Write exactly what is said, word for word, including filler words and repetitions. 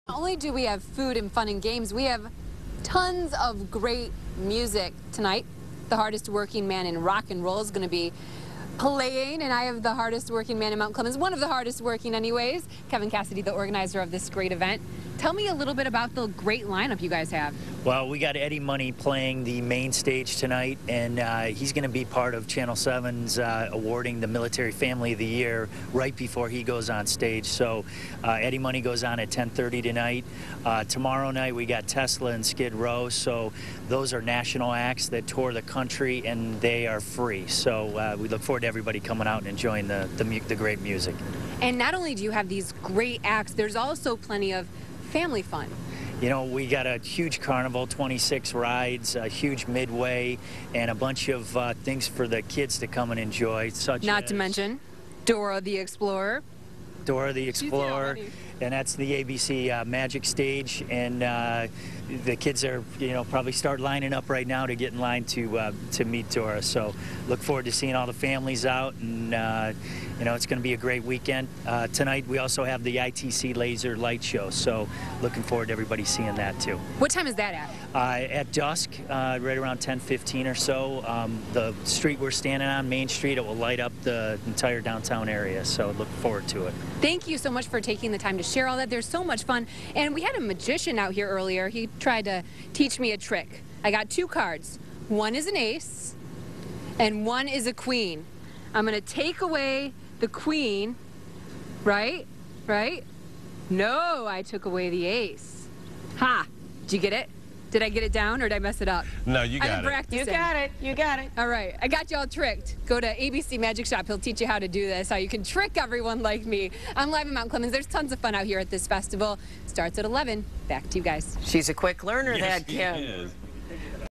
Not only do we have food and fun and games, we have tons of great music tonight. The hardest working man in rock and roll is going to be playing, and I have the hardest working man in Mount Clemens, one of the hardest working anyways, Kevin Cassidy, the organizer of this great event. Tell me a little bit about the great lineup you guys have. Well, we got Eddie Money playing the main stage tonight, and uh, he's going to be part of Channel seven's uh, awarding the Military Family of the Year right before he goes on stage. So uh, Eddie Money goes on at ten thirty tonight. Uh, tomorrow night we got Tesla and Skid Row, so those are national acts that tour the country, and they are free. So uh, we look forward to everybody coming out and enjoying the, the, the great music. And not only do you have these great acts, there's also plenty of family fun. You know, we got a huge carnival, twenty-six rides, a huge midway, and a bunch of uh, things for the kids to come and enjoy, such Not as to mention Dora the Explorer. Dora the Explorer, and that's the A B C uh, Magic Stage, and uh, the kids are, you know, probably start lining up right now to get in line to uh, to meet Dora. So look forward to seeing all the families out, and uh, you know, it's going to be a great weekend. Uh, tonight we also have the I T C Laser Light Show, so looking forward to everybody seeing that too. What time is that at? Uh, at dusk, uh, right around ten fifteen or so. Um, the street we're standing on, Main Street, it will light up the entire downtown area, so look forward to it. Thank you so much for taking the time to share all that. There's so much fun. And we had a magician out here earlier. He tried to teach me a trick. I got two cards. One is an ace, and one is a queen. I'm going to take away the queen, right? Right? No, I took away the ace. Ha! Did you get it? Did I get it down, or did I mess it up? No, you got I've been it. practicing. You got it. You got it. All right, I got y'all tricked. Go to A B C Magic Shop. He'll teach you how to do this, how you can trick everyone like me. I'm live in Mount Clemens. There's tons of fun out here at this festival. Starts at eleven. Back to you guys. She's a quick learner, Yes, that she Kim. is.